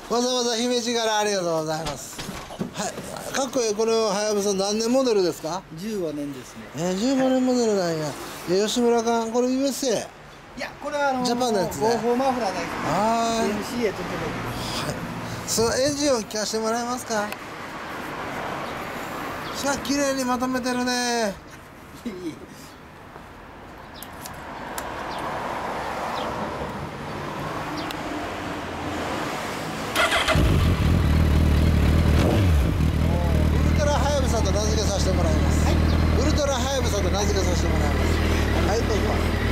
わざわざ姫路からありがとうございます。はい、かっこいい。これははやぶさ何年モデルですか ？15年ですね。 15年モデルなんや。吉村館、これ USA。 いや、これはジャパンのやつね。 合法マフラーだけど。 はい。 MCA とそのエンジンを聞かせてもらえますか。しゃあ、綺麗にまとめてるね。ウルトラはやぶさと名付けさせてもらいます。はい、ウルトラはやぶさと名付けさせてもらいます。はい、どうぞ。